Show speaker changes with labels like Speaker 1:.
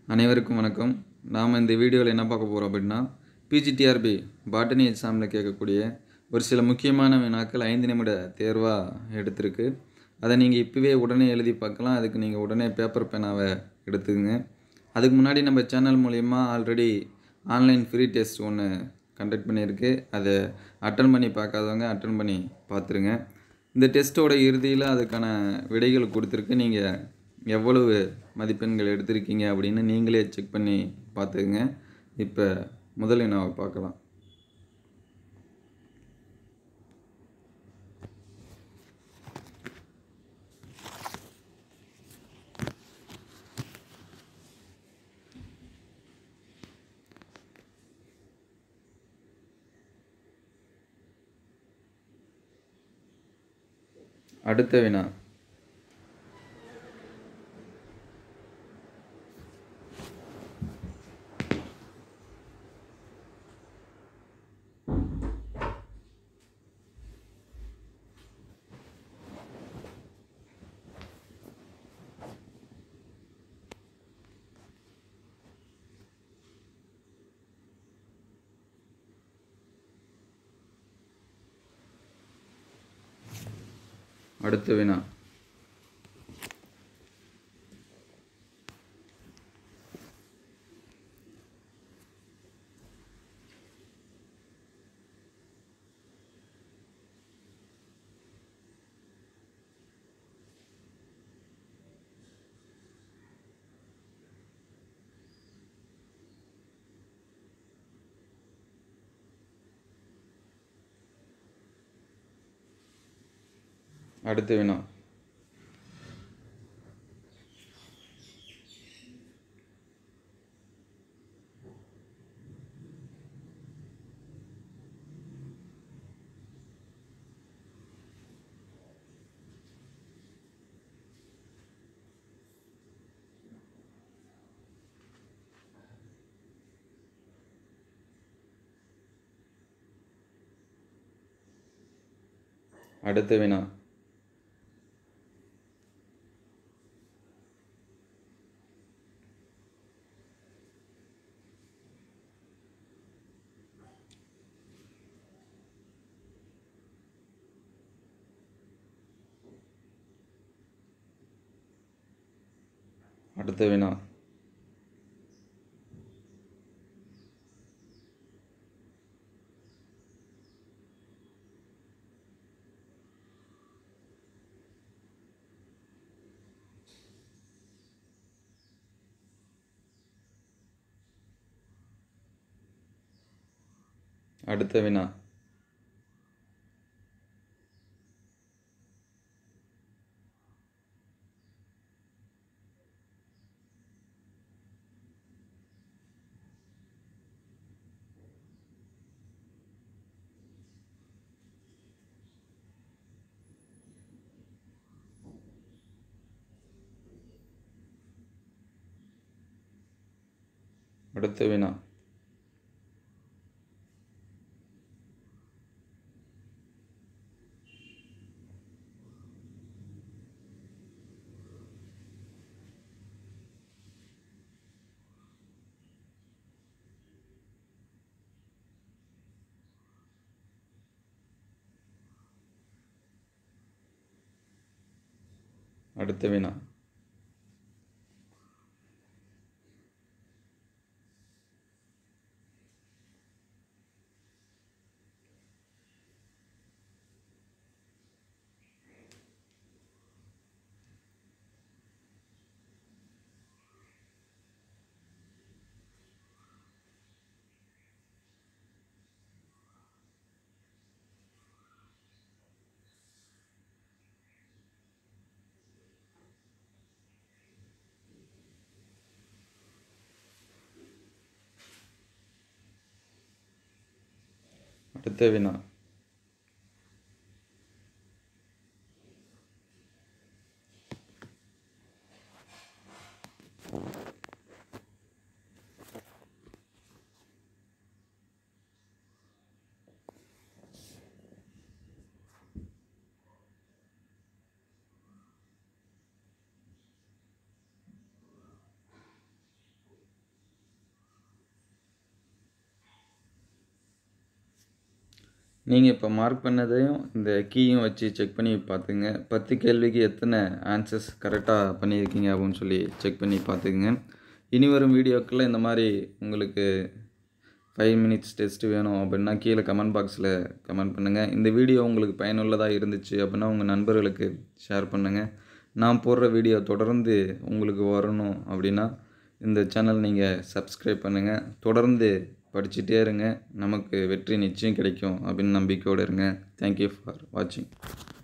Speaker 1: அனைவருக்கும் வணக்கம். நாம் இந்த வீடியோவில் என்ன பார்க்க போகிறோம் அப்படின்னா, பிஜிடிஆர்பி பாட்டனி எக்ஸாமில் கேட்கக்கூடிய ஒரு சில முக்கியமான வினாக்கள் 5 நிமிட தேர்வாக எடுத்திருக்கு. அதை நீங்கள் இப்போவே உடனே எழுதி பார்க்கலாம். அதுக்கு நீங்கள் உடனே பேப்பர் பேனாவை எடுத்துக்கங்க. அதுக்கு முன்னாடி நம்ம சேனல் மூலயமா ஆல்ரெடி ஆன்லைன் ஃப்ரீ டெஸ்ட் ஒன்று கண்டக்ட் பண்ணியிருக்கு. அதை அட்டன் பண்ணி பார்க்காதவங்க அட்டன் பண்ணி பார்த்துருங்க. இந்த டெஸ்ட்டோட இறுதியில் அதுக்கான விடைகள் கொடுத்துருக்கு. நீங்கள் எவ்வளவு மதிப்பெண்கள் எடுத்திருக்கீங்க அப்படின்னு நீங்களே செக் பண்ணி பார்த்துக்குங்க. இப்போ முதல் வினாவை பார்க்கலாம். அடுத்த வினா, அடுத்த வினா, அடுத்த வினா, அடுத்த வினா, அடுத்த வினா, அடுத்த வினா, அடுத்த வினா, அடுத்த வினா, அடுத்த வினா, நீங்கள் இப்போ மார்க் பண்ணதையும் இந்த கீயும் வச்சு செக் பண்ணி பார்த்துங்க. 10 கேள்விக்கு எத்தனை ஆன்சர்ஸ் கரெக்டாக பண்ணியிருக்கீங்க அப்படின்னு சொல்லி செக் பண்ணி பார்த்துக்குங்க. இனி வரும் வீடியோக்களில் இந்த மாதிரி உங்களுக்கு 5 மினிட்ஸ் டெஸ்ட்டு வேணும் அப்படின்னா கீழே கமெண்ட் பாக்ஸில் கமெண்ட் பண்ணுங்கள். இந்த வீடியோ உங்களுக்கு பயனுள்ளதாக இருந்துச்சு அப்படின்னா உங்கள் நண்பர்களுக்கு ஷேர் பண்ணுங்கள். நான் போடுற வீடியோ தொடர்ந்து உங்களுக்கு வரணும் அப்படின்னா இந்த சேனல் நீங்கள் சப்ஸ்கிரைப் பண்ணுங்கள். தொடர்ந்து படிச்சுட்டே இருங்க. நமக்கு வெற்றி நிச்சயம் கிடைக்கும் அப்படின்னு நம்பிக்கையோடு இருங்க. தேங்க்யூ ஃபார் வாட்சிங்.